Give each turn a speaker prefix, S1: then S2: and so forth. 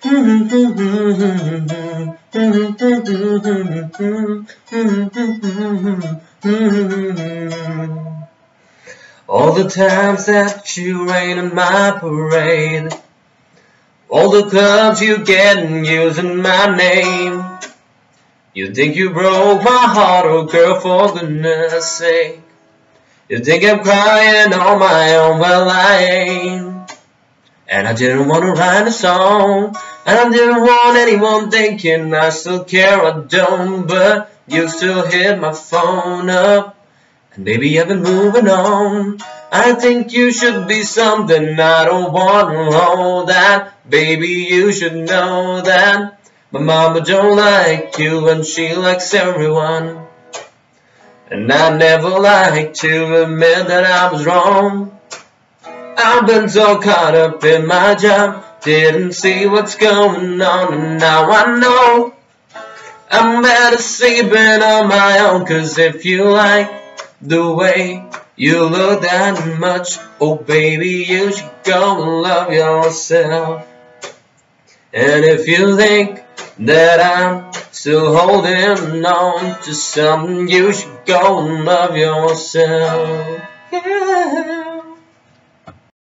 S1: All the times that you rain on my parade, all the clubs you get and using my name. You think you broke my heart, oh girl, for goodness sake. You think I'm crying on my own, well I ain't. And I didn't want to write a song, and I didn't want anyone thinking I still care, I don't. But you still hit my phone up, and baby I've been moving on. I think you should be something I don't want to hold that. Baby, you should know that my mama don't like you and she likes everyone. And I never like to admit that I was wrong. I've been so caught up in my job, didn't see what's going on, and now I know I'm better sleeping on my own. Cause if you like the way you look that much, oh baby, you should go and love yourself. And if you think that I'm still holding on to something, you should go and love yourself. Yeah.